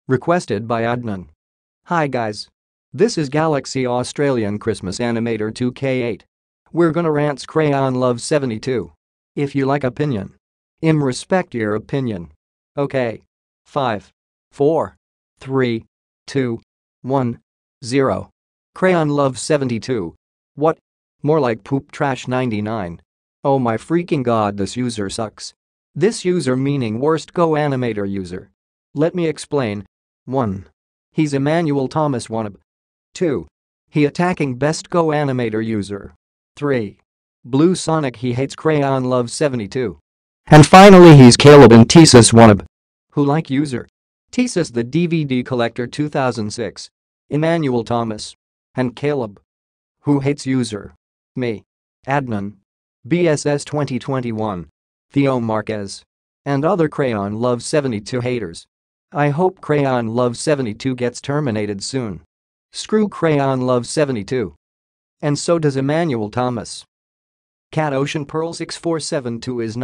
Requested by Adnan. Hi guys. This is Galaxy Australian Christmas Animator 2K8. We're gonna rant Crayon Love 72. If you like opinion, respect your opinion. Okay. 5, 4, 3, 2, 1, 0. Crayon Love 72. What? More like poop trash 99. Oh my freaking god, this user sucks. This user meaning worst Go Animator user. Let me explain. 1. He's Emmanuel Thomas wannabe. 2. He attacking best Go Animator user. 3. Blue Sonic he hates Crayon Love 72. And finally he's Caleb and Thesis wannabe. Who like user? Thesis the DVD collector 2006. Emmanuel Thomas. And Caleb. Who hates user? Me. Adnan. BSS 2021. Theo Marquez. And other Crayon Love 72 haters. I hope Crayon Love 72 gets terminated soon. Screw Crayon Love 72. And so does Emmanuel Thomas. Cat Ocean Pearl 6472 is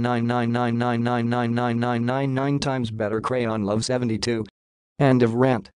9 times better Crayon Love 72. End of rant.